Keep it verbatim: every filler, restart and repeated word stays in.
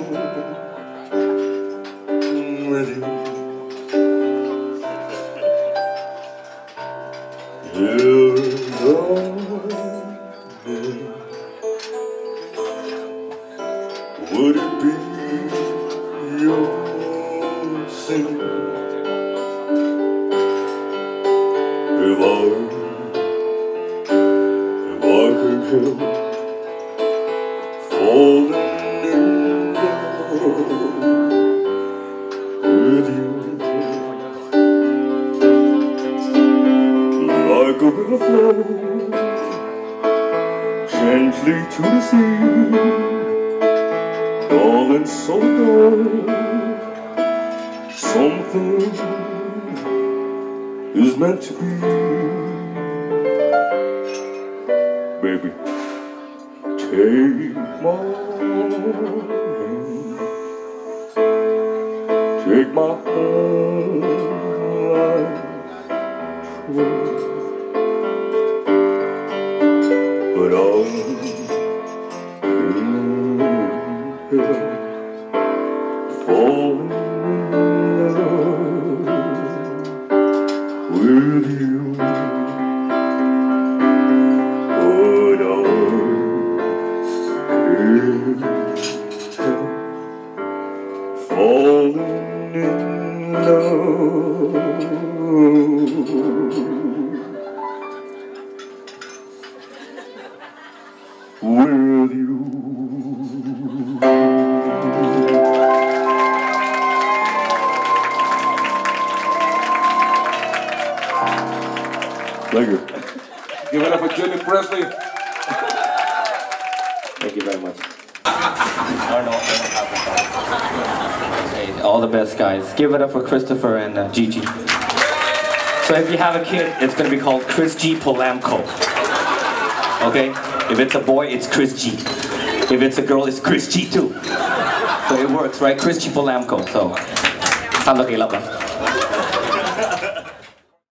with you. Here would it be your sin if I, if I could help falling in love with you? Like a river flows gently to the sea, darling, so dark, something is meant to be. Baby, take my hand, take my whole life away. But I'm falling in love with you. But I can't falling in love with you. Thank you. Give it up for Jun Presley. Thank you very much. Hey, all the best, guys. Give it up for Christopher and uh, Gigi. So if you have a kid, it's going to be called Chris G. Polanco. Okay? If it's a boy, it's Chris G. If it's a girl, it's Chris G too. So it works, right? Chris G. Polanco. So, sound okay, love.